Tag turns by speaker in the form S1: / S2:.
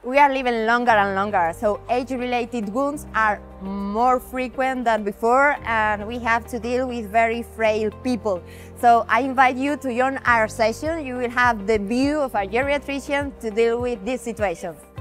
S1: we are living longer and longer, so age-related wounds are more frequent than before, and we have to deal with very frail people. So I invite you to join our session. You will have the view of a geriatrician to deal with these situations.